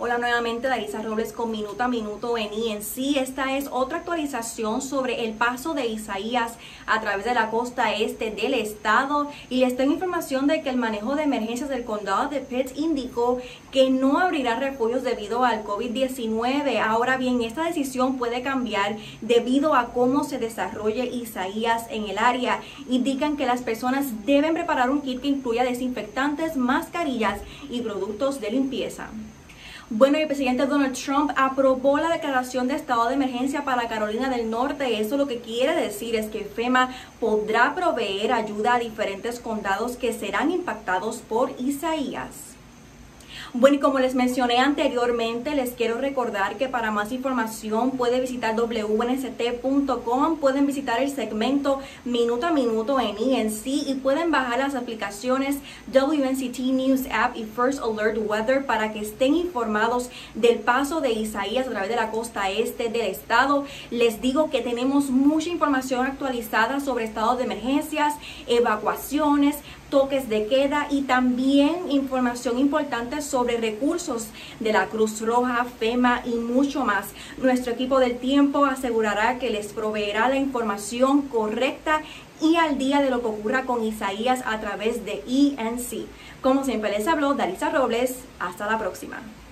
Hola nuevamente, Darisa Robles con Minuto a Minuto en ENC. Esta es otra actualización sobre el paso de Isaías a través de la costa este del estado. Y les tengo información de que el manejo de emergencias del condado de Pitt indicó que no abrirá refugios debido al COVID-19. Ahora bien, esta decisión puede cambiar debido a cómo se desarrolle Isaías en el área. Indican que las personas deben preparar un kit que incluya desinfectantes, mascarillas y productos de limpieza. Bueno, el presidente Donald Trump aprobó la declaración de estado de emergencia para Carolina del Norte. Eso lo que quiere decir es que FEMA podrá proveer ayuda a diferentes condados que serán impactados por Isaías. Bueno, y como les mencioné anteriormente, les quiero recordar que para más información pueden visitar WNST.com, pueden visitar el segmento Minuto a Minuto en ENC y pueden bajar las aplicaciones WNCT News App y First Alert Weather para que estén informados del paso de Isaías a través de la costa este del estado. Les digo que tenemos mucha información actualizada sobre estados de emergencias, evacuaciones, toques de queda y también información importante sobre recursos de la Cruz Roja, FEMA y mucho más. Nuestro equipo del tiempo asegurará que les proveerá la información correcta y al día de lo que ocurra con Isaías a través de ENC. Como siempre les habló Darisa Robles, hasta la próxima.